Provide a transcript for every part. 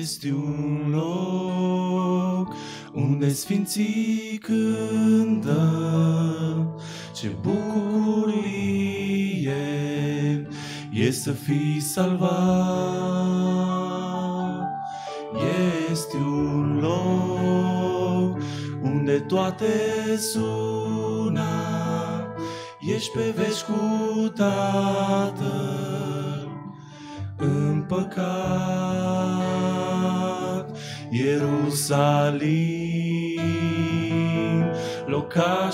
Este un loc unde sfinții cântă, ce bucurie e să fii salvat. Este un loc unde toate sună, ești pe veci cu Tatăl împăcat. Ierusalim, locaș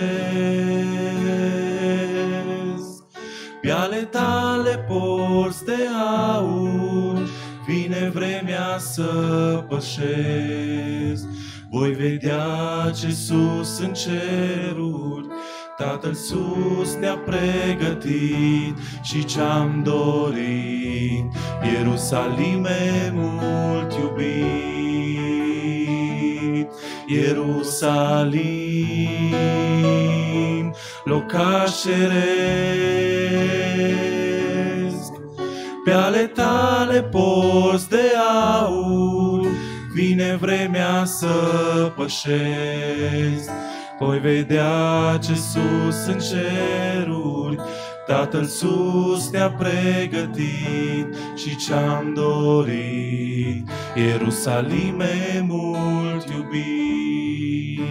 ceresc, pe ale tale porți de aur, vine vremea să pășesc. Voi vedea ce sus în ceruri Tatăl sus ne-a pregătit și ce-am dorit. Ierusalime mult iubit, Ierusalim, locaș ceresc, pe ale tale porți de aur, vine vremea să pășesc. Voi vedea ce sus în ceruri Tatăl sus ne-a pregătit și ce-am dorit. Ierusalime mult iubit.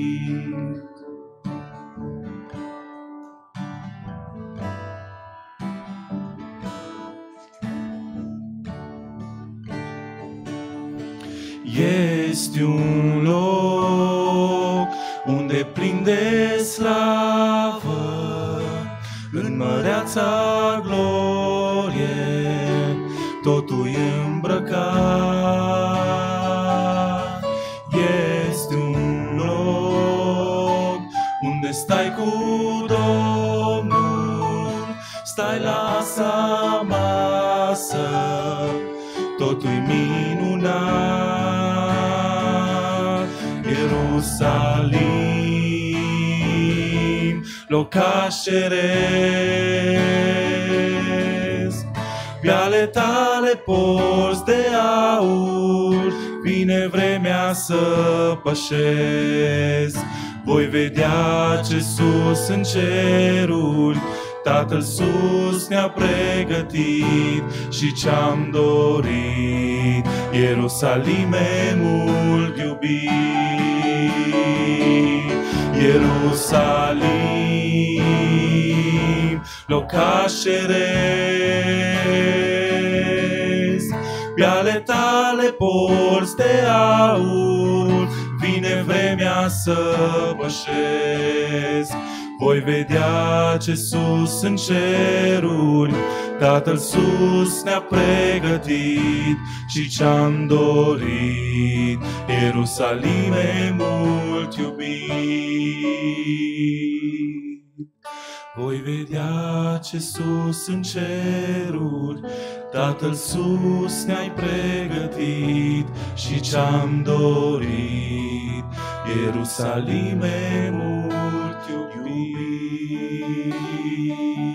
Este un loc unde plin de slavă, în măreața glorie, totul îmbrăcat. Este un loc unde stai cu Domnul, stai la sa masă, totul-i minunat. Ierusalim, locaș ceresc, pe ale tale porți de aur, vine vremea să pășesc. Voi vedea ce sus în ceruri Tatăl sus ne-a pregătit și ce-am dorit. Ierusalime mult iubit, Ierusalim, locaș ceresc, pe ale tale porți de aur, vine vremea să pășesc. Voi vedea ce sus în ceruri Tatăl sus ne-a pregătit și ce-am dorit. Ierusalime mult iubit. Voi vedea ce sus în ceruri Tatăl sus ne-ai pregătit și ce-am dorit. Ierusalime mult iubit.